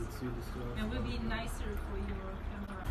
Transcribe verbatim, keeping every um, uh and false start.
see the stuff. It will be nicer for your camera.